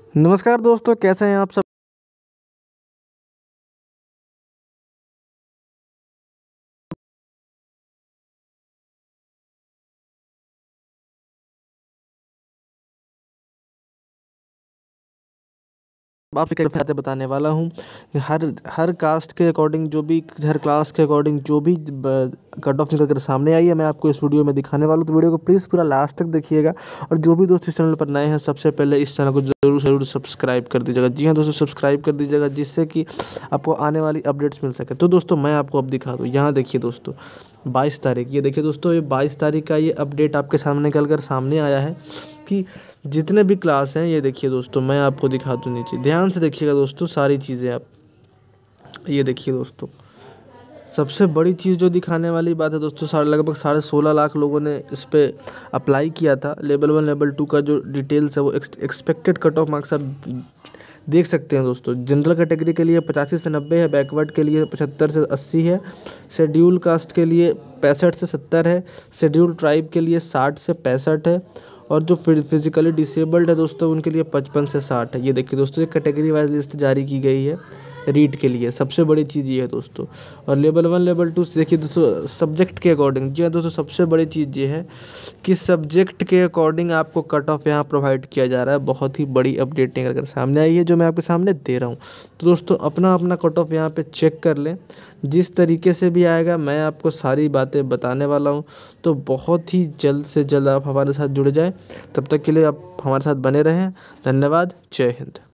नमस्कार दोस्तों, कैसे हैं आप सब। आपसे कई बातें बताने वाला हूँ। हर हर कास्ट के अकॉर्डिंग जो भी, हर क्लास के अकॉर्डिंग जो भी कट ऑफ निकल कर सामने आई है, मैं आपको इस वीडियो में दिखाने वाला हूँ। तो वीडियो को प्लीज़ पूरा लास्ट तक देखिएगा। और जो भी दोस्त इस चैनल पर नए हैं, सबसे पहले इस चैनल को ज़रूर सब्सक्राइब कर दीजिएगा। जी हाँ दोस्तों, सब्सक्राइब कर दीजिएगा, जिससे कि आपको आने वाली अपडेट्स मिल सके। तो दोस्तों मैं आपको अब दिखा दूँ। यहाँ देखिए दोस्तों, 22 तारीख, ये देखिए दोस्तों, ये 22 तारीख का ये अपडेट आपके सामने निकल कर सामने आया है कि जितने भी क्लास हैं, ये देखिए दोस्तों, मैं आपको दिखा दूँ नीचे, ध्यान से देखिएगा दोस्तों सारी चीज़ें आप। ये देखिए दोस्तों, सबसे बड़ी चीज़ जो दिखाने वाली बात है दोस्तों, लगभग 16.5 लाख लोगों ने इस पर अप्लाई किया था। लेवल 1 लेवल 2 का जो डिटेल्स है वो एक्सपेक्टेड कट ऑफ मार्क्स आप देख सकते हैं दोस्तों। जनरल कैटेगरी के लिए 85 से 90 है, बैकवर्ड के लिए 75 से 80 है, शेड्यूल कास्ट के लिए 65 से 70 है, शेड्यूल ट्राइब के लिए 60 से 65 है, और जो फिजिकली डिसेबल्ड है दोस्तों उनके लिए 55 से 60 है। ये देखिए दोस्तों, एक कैटेगरी वाइज लिस्ट जारी की गई है रीड के लिए। सबसे बड़ी चीज़ ये है दोस्तों। और लेवल 1 लेवल 2 देखिए दोस्तों, सब्जेक्ट के अकॉर्डिंग, जी हाँ दोस्तों, सबसे बड़ी चीज़ ये है कि सब्जेक्ट के अकॉर्डिंग आपको कट ऑफ यहाँ प्रोवाइड किया जा रहा है। बहुत ही बड़ी अपडेट निकल कर सामने आई है, जो मैं आपके सामने दे रहा हूँ। तो दोस्तों अपना अपना कट ऑफ यहाँ पे चेक कर लें। जिस तरीके से भी आएगा मैं आपको सारी बातें बताने वाला हूँ। तो बहुत ही जल्द से जल्द आप हमारे साथ जुड़ जाएँ। तब तक के लिए आप हमारे साथ बने रहें। धन्यवाद। जय हिंद।